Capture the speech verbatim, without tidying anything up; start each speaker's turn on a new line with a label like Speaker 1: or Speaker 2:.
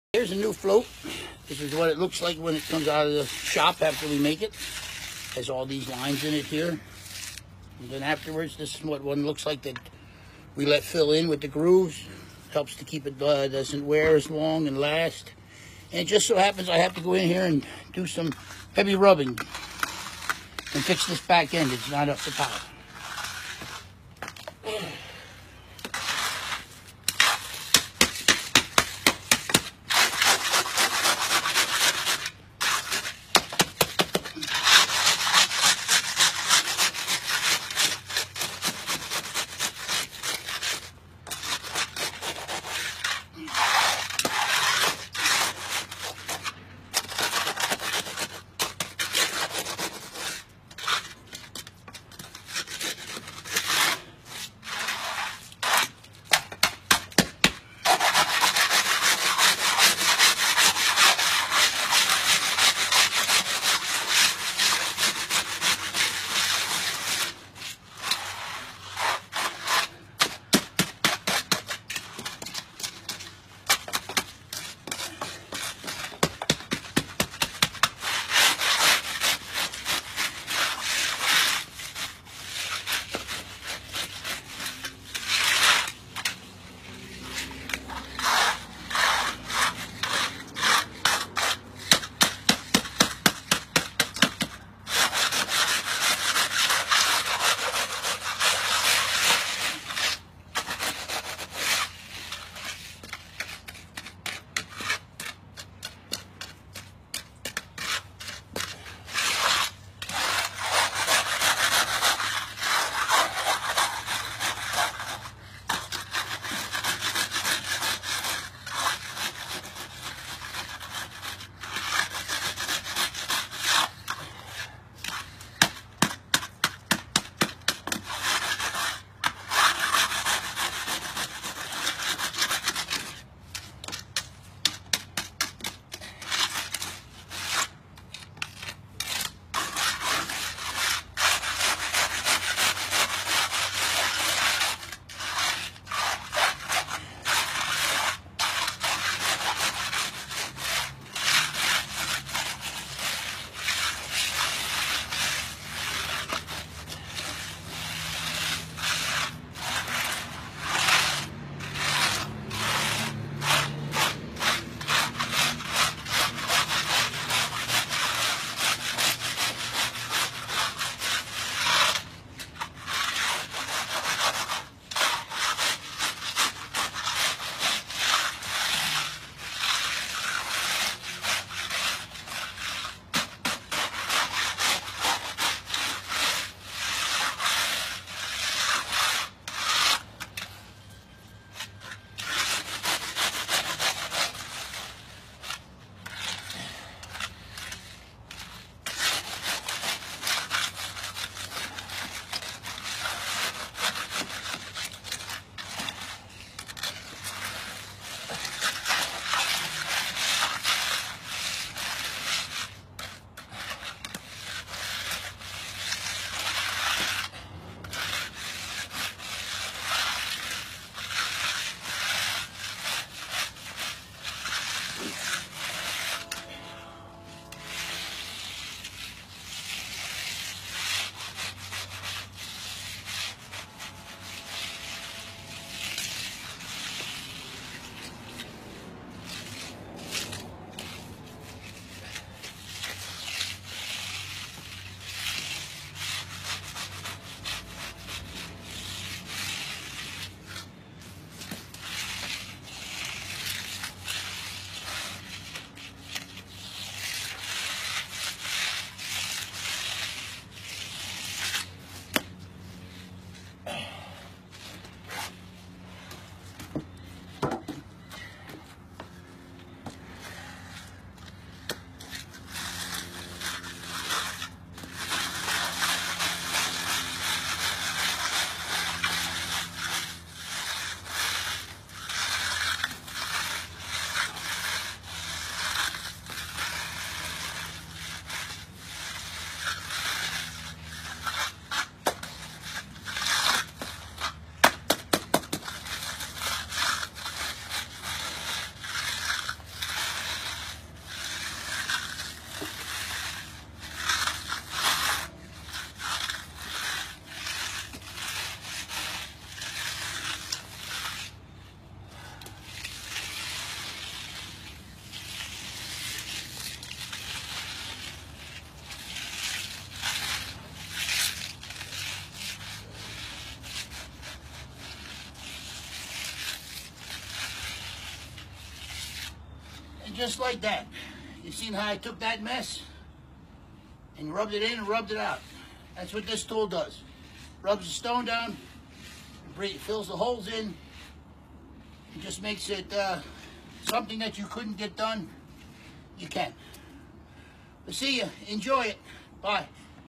Speaker 1: Here's a new float. This is what it looks like when it comes out of the shop after we make it. Has all these lines in it here. And then afterwards, this is what one looks like that we let fill in with the grooves. Helps to keep it, uh, doesn't wear as long and last. And it just so happens I have to go in here and do some heavy rubbing and fix this back end. It's not up to par. And just like that, you seen how I took that mess and rubbed it in and rubbed it out. That's what this tool does. Rubs the stone down, fills the holes in, and just makes it uh, something that you couldn't get done, you can. But see ya, enjoy it, bye.